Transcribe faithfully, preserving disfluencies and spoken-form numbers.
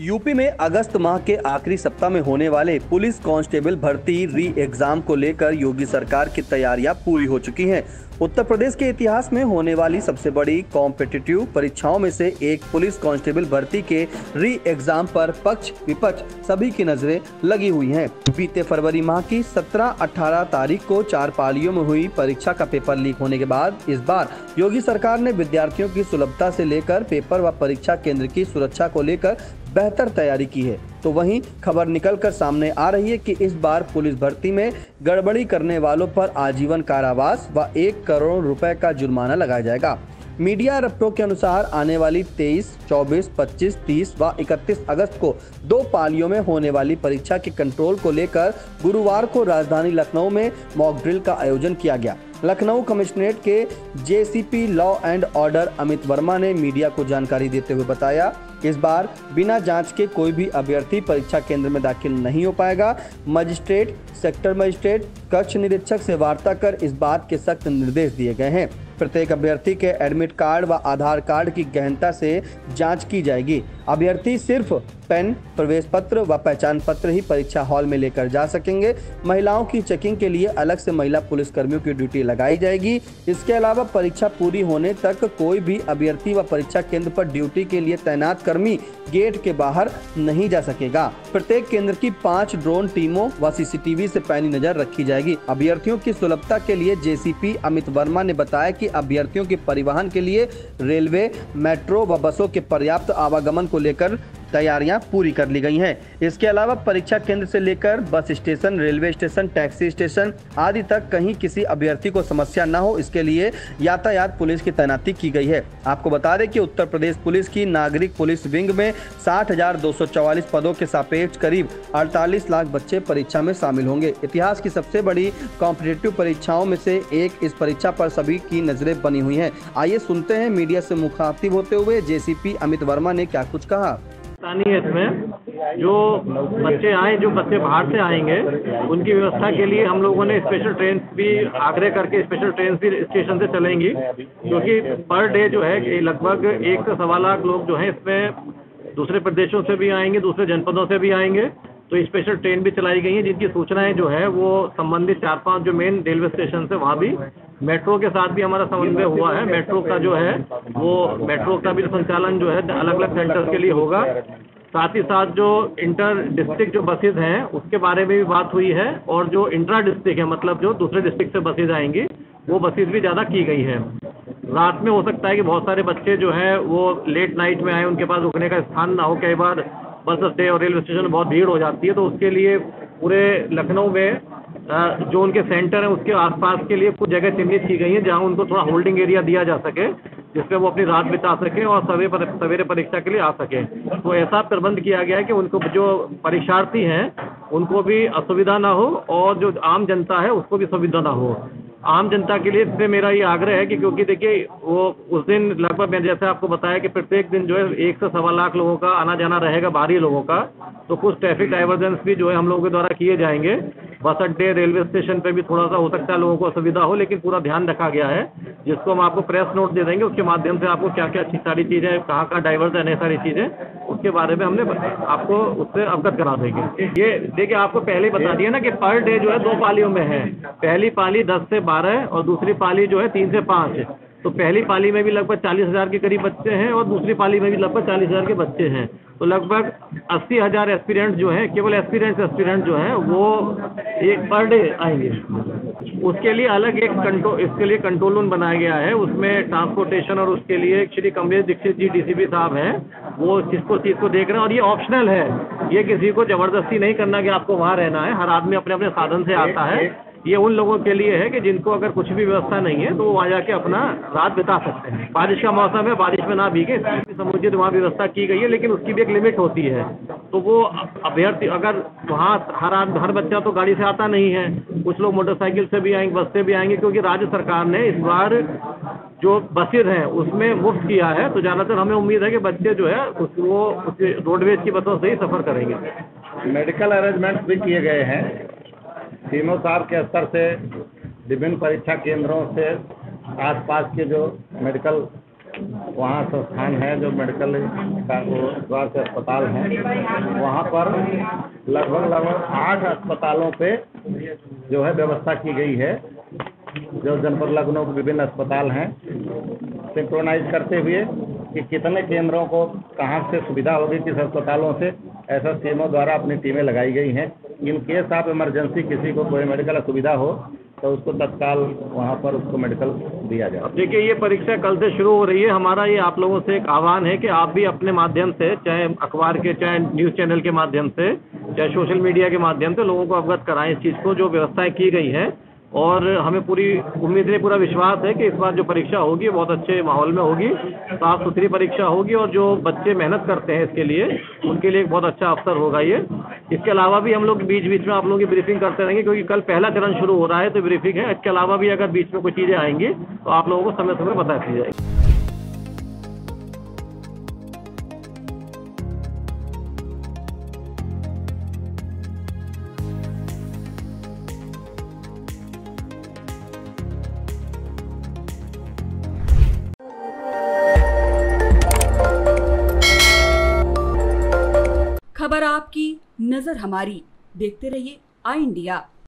UP में अगस्त माह के आखिरी सप्ताह में होने वाले पुलिस कांस्टेबल भर्ती री एग्जाम को लेकर योगी सरकार की तैयारियां पूरी हो चुकी हैं। उत्तर प्रदेश के इतिहास में होने वाली सबसे बड़ी कॉम्पिटिटिव परीक्षाओं में से एक पुलिस कांस्टेबल भर्ती के री एग्जाम पर पक्ष विपक्ष सभी की नजरें लगी हुई हैं। बीते फरवरी माह की सत्रह अठारह तारीख को चार पालियों में हुई परीक्षा का पेपर लीक होने के बाद इस बार योगी सरकार ने विद्यार्थियों की सुलभता से लेकर पेपर व परीक्षा केंद्र की सुरक्षा को लेकर बेहतर तैयारी की है। तो वहीं खबर निकलकर सामने आ रही है कि इस बार पुलिस भर्ती में गड़बड़ी करने वालों पर आजीवन कारावास व एक करोड़ रुपए का जुर्माना लगाया जाएगा। मीडिया रिपोर्टों के अनुसार आने वाली तेईस, चौबीस, पच्चीस, तीस व इकतीस अगस्त को दो पालियों में होने वाली परीक्षा के कंट्रोल को लेकर गुरुवार को राजधानी लखनऊ में मॉक ड्रिल का आयोजन किया गया। लखनऊ कमिश्नरेट के JCP law and order Amit Verma ने मीडिया को जानकारी देते हुए बताया, इस बार बिना जांच के कोई भी अभ्यर्थी परीक्षा केंद्र में दाखिल नहीं हो पाएगा। मजिस्ट्रेट, सेक्टर मजिस्ट्रेट, कक्ष निरीक्षक से वार्ता कर इस बात के सख्त निर्देश दिए गए हैं। प्रत्येक अभ्यर्थी के एडमिट कार्ड व आधार कार्ड की गहनता से जांच की जाएगी। अभ्यर्थी सिर्फ पेन, प्रवेश पत्र व पहचान पत्र ही परीक्षा हॉल में लेकर जा सकेंगे। महिलाओं की चेकिंग के लिए अलग से महिला पुलिस कर्मियों की ड्यूटी लगाई जाएगी। इसके अलावा परीक्षा पूरी होने तक कोई भी अभ्यर्थी व परीक्षा केंद्र पर ड्यूटी के लिए तैनात कर्मी गेट के बाहर नहीं जा सकेगा। प्रत्येक केंद्र की पाँच ड्रोन टीमों व सीसीटीवी से पैनी नजर रखी जाएगी। अभ्यर्थियों की सुलभता के लिए जेसीपी अमित वर्मा ने बताया कि अभ्यर्थियों के परिवहन के लिए रेलवे, मेट्रो व बसों के पर्याप्त आवागमन को लेकर तैयारियां पूरी कर ली गई हैं। इसके अलावा परीक्षा केंद्र से लेकर bus station, railway station, taxi station आदि तक कहीं किसी अभ्यर्थी को समस्या न हो, इसके लिए यातायात पुलिस की तैनाती की गई है। आपको बता दें कि उत्तर प्रदेश पुलिस की नागरिक पुलिस विंग में साठ हजार दो सौ चौवालीस पदों के सापेक्ष करीब अड़तालीस लाख बच्चे परीक्षा में शामिल होंगे। इतिहास की सबसे बड़ी कॉम्पिटिटिव परीक्षाओं में से एक इस परीक्षा पर सभी की नजरें बनी हुई हैं। आइए सुनते हैं मीडिया से मुखातिब होते हुए जेसीपी अमित वर्मा ने क्या कुछ कहा। है इसमें जो बच्चे आए, जो बच्चे बाहर से आएंगे, उनकी व्यवस्था के लिए हम लोगों ने स्पेशल ट्रेन भी आग्रह करके स्पेशल ट्रेन भी स्टेशन से चलेंगी, क्योंकि पर डे जो है कि लगभग एक से सवा लाख लोग जो हैं इसमें दूसरे प्रदेशों से भी आएंगे, दूसरे जनपदों से भी आएंगे। तो स्पेशल ट्रेन भी चलाई गई हैं, जिनकी सूचनाएं जो है वो संबंधित चार पांच जो मेन रेलवे स्टेशन से, वहाँ भी मेट्रो के साथ भी हमारा समन्वय हुआ है। मेट्रो का जो है वो मेट्रो का भी संचालन जो है अलग अलग सेंटर्स के लिए होगा। साथ ही साथ जो इंटर डिस्ट्रिक्ट जो बसेज हैं उसके बारे में भी बात हुई है, और जो इंट्रा डिस्ट्रिक्ट है, मतलब जो दूसरे डिस्ट्रिक्ट से बसेज आएंगी, वो बसेज भी ज़्यादा की गई है। रात में हो सकता है कि बहुत सारे बच्चे जो हैं वो लेट नाइट में आए, उनके पास रुकने का स्थान ना हो। कई बार बस अड्डे और रेलवे स्टेशन में बहुत भीड़ हो जाती है, तो उसके लिए पूरे लखनऊ में जो उनके सेंटर हैं उसके आसपास के लिए कुछ जगह चिन्हित की गई है, जहां उनको थोड़ा होल्डिंग एरिया दिया जा सके, जिसमें वो अपनी रात बिता सकें और सवेरे सवेरे परीक्षा के लिए आ सकें। तो ऐसा प्रबंध किया गया है कि उनको, जो परीक्षार्थी हैं उनको भी असुविधा ना हो, और जो आम जनता है उसको भी सुविधा ना हो। आम जनता के लिए इससे मेरा ये आग्रह है कि क्योंकि देखिए वो उस दिन लगभग मैंने जैसे आपको बताया कि प्रत्येक दिन जो है एक से सवा लाख लोगों का आना जाना रहेगा, बाहरी लोगों का। तो कुछ ट्रैफिक डाइवर्जेंस भी जो है हम लोगों के द्वारा किए जाएंगे। बस अड्डे, रेलवे स्टेशन पे भी थोड़ा सा हो सकता है लोगों को असुविधा हो, लेकिन पूरा ध्यान रखा गया है, जिसको हम आपको प्रेस नोट दे देंगे। उसके माध्यम से आपको क्या क्या अच्छी सारी चीज़ें, कहाँ कहाँ डाइवर्जन है, सारी चीज़ें उसके बारे में हमने आपको उससे अवगत करा देंगे। ये देखिए आपको पहले ही बता दिया ना कि पर डे जो है दो पालियों में है। पहली पाली दस से बारह और दूसरी पाली जो है तीन से पाँच। तो पहली पाली में भी लगभग चालीस हजार के करीब बच्चे हैं और दूसरी पाली में भी लगभग चालीस हजार के बच्चे हैं। तो लगभग अस्सी हजार एस्पिरेंट्स जो हैं, केवल एस्पिरेंट्स एस्पिरेंट जो हैं वो एक पर डे आएंगे। उसके लिए अलग एक कंट्रोल इसके लिए कंट्रोल रूम बनाया गया है। उसमें ट्रांसपोर्टेशन और उसके लिए श्री कमलेश दीक्षित जी डीसीपी साहब हैं, वो जिसको चीज़ को देख रहे हैं। और ये ऑप्शनल है, ये किसी को जबरदस्ती नहीं करना कि आपको वहाँ रहना है। हर आदमी अपने अपने साधन से आता है। ये उन लोगों के लिए है कि जिनको अगर कुछ भी व्यवस्था नहीं है तो वो वहाँ जाके अपना रात बिता सकते हैं। बारिश का मौसम है, बारिश में ना भीगे, समुचित वहाँ व्यवस्था की गई है, लेकिन उसकी भी एक लिमिट होती है। तो वो अभ्यर्थी अगर वहाँ हर हर बच्चा तो गाड़ी से आता नहीं है, कुछ लोग मोटरसाइकिल से भी आएंगे, बस से भी आएंगे, क्योंकि राज्य सरकार ने इस बार जो बसेज हैं उसमें मुफ्त किया है। तो ज़्यादातर हमें उम्मीद है कि बच्चे जो है उस वो रोडवेज की बसों से ही सफ़र करेंगे। मेडिकल अरेंजमेंट्स भी किए गए हैं तीनों साल के स्तर से। विभिन्न परीक्षा केंद्रों से आसपास के जो मेडिकल वहाँ संस्थान है जो मेडिकल का वो स्वास्थ्य अस्पताल है, वहाँ पर लगभग लगभग आठ अस्पतालों पे जो है व्यवस्था की गई है। जो जनपद लखनऊ के विभिन्न अस्पताल हैं, सिंक्रोनाइज करते हुए कि कितने केंद्रों को कहाँ से सुविधा होगी, किस अस्पतालों से, ऐसा सीएमओ द्वारा अपनी टीमें लगाई गई हैं। इन केस ऑफ इमरजेंसी किसी को कोई मेडिकल सुविधा हो तो उसको तत्काल वहाँ पर उसको मेडिकल दिया जाए। अब देखिए, ये परीक्षा कल से शुरू हो रही है। हमारा ये आप लोगों से एक आह्वान है कि आप भी अपने माध्यम से, चाहे अखबार के, चाहे न्यूज़ चैनल के माध्यम से, चाहे सोशल मीडिया के माध्यम से लोगों को अवगत कराएं इस चीज़ को, जो व्यवस्थाएं की गई हैं। और हमें पूरी उम्मीद है, पूरा विश्वास है कि इस बार जो परीक्षा होगी बहुत अच्छे माहौल में होगी, साफ सुथरी परीक्षा होगी और जो बच्चे मेहनत करते हैं इसके लिए, उनके लिए एक बहुत अच्छा अवसर होगा ये। इसके अलावा भी हम लोग बीच बीच में आप लोगों की ब्रीफिंग करते रहेंगे, क्योंकि कल पहला चरण शुरू हो रहा है तो ब्रीफिंग है। इसके अलावा भी अगर बीच में कोई चीज़ें आएंगी तो आप लोगों को समय समय बता दी जाएगी। खबर आपकी, नजर हमारी। देखते रहिए आई इंडिया।